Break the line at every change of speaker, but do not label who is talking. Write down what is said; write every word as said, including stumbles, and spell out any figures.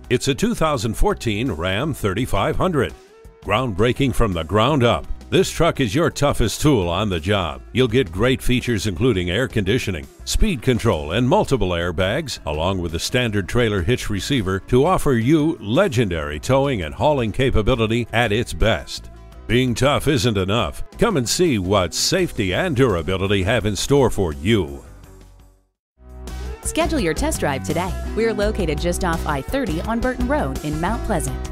It's a two thousand fourteen Ram thirty-five hundred. Groundbreaking from the ground up, this truck is your toughest tool on the job. You'll get great features including air conditioning, speed control, and multiple airbags, along with the standard trailer hitch receiver to offer you legendary towing and hauling capability at its best. Being tough isn't enough. Come and see what safety and durability have in store for you.
Schedule your test drive today. We're located just off I thirty on Burton Road in Mount Pleasant.